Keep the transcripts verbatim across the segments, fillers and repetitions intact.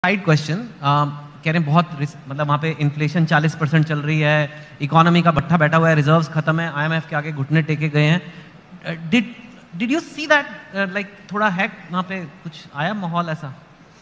Side question कह रहे हैं बहुत मतलब वहाँ पे इन्फ्लेशन चालीस परसेंट चल रही है, इकोनॉमी का भट्ठा बैठा हुआ है, रिजर्व्स खत्म है, आईएमएफ के आगे घुटने टेके गए हैं. Did did you see that like थोड़ा है वहाँ पे कुछ आया माहौल ऐसा?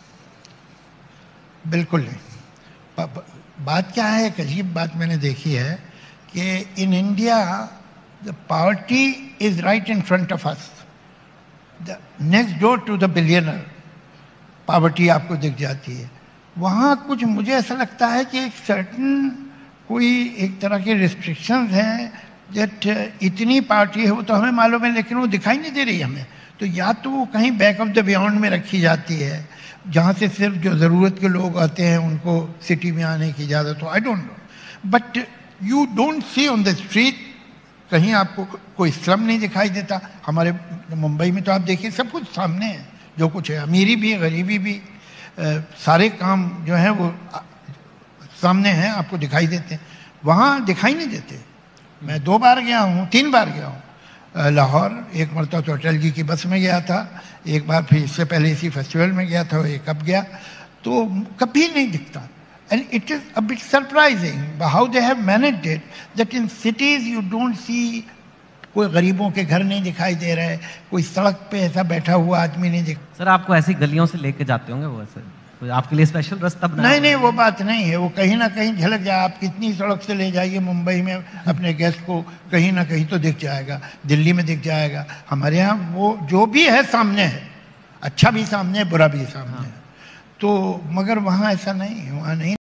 बिल्कुल नहीं. बात क्या है, एक अजीब बात मैंने देखी है कि in India the poverty is right in front of us, the next door to the billionaire poverty आपको दिख जाती है. वहाँ कुछ मुझे ऐसा लगता है कि एक सर्टन कोई एक तरह के रिस्ट्रिक्शंस हैं दैट इतनी पार्टी है वो तो हमें मालूम है, लेकिन वो दिखाई नहीं दे रही हमें. तो या तो वो कहीं बैक ऑफ द बियॉन्ड में रखी जाती है जहाँ से सिर्फ जो ज़रूरत के लोग आते हैं उनको सिटी में आने की इजाज़त हो. I don't know, but you don't see on the street कहीं आपको कोई स्लम नहीं दिखाई देता. हमारे मुंबई में तो आप देखिए सब कुछ सामने है, जो कुछ है, अमीरी भी गरीबी भी, आ, सारे काम जो हैं वो आ, सामने हैं, आपको दिखाई देते हैं. वहाँ दिखाई नहीं देते. मैं दो बार गया हूँ, तीन बार गया हूँ लाहौर. एक मरतबा तो अटल जी की बस में गया था, एक बार फिर इससे पहले इसी फेस्टिवल में गया था, एक अब गया, तो कभी नहीं दिखता. And it is a bit surprising how they have managed it that in cities you don't see. कोई गरीबों के घर नहीं दिखाई दे रहे, कोई सड़क पे ऐसा बैठा हुआ आदमी नहीं दिख. सर आपको ऐसी गलियों से लेके जाते होंगे वो, ऐसे कोई आपके लिए स्पेशल रास्ता बना? नहीं नहीं, वो बात नहीं है. वो कहीं ना कहीं झलक जाए. आप कितनी सड़क से ले जाइए मुंबई में अपने गेस्ट को, कहीं ना कहीं तो दिख जाएगा. दिल्ली में दिख जाएगा. हमारे यहाँ वो जो भी है सामने है, अच्छा भी सामने है, बुरा भी सामने है. तो मगर वहाँ ऐसा नहीं है, वहाँ नहीं.